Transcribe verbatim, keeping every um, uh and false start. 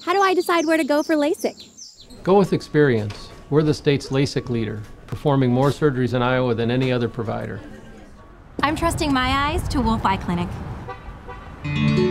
How do I decide where to go for LASIK? Go with experience. We're the state's LASIK leader, performing more surgeries in Iowa than any other provider. I'm trusting my eyes to Wolfe Eye Clinic.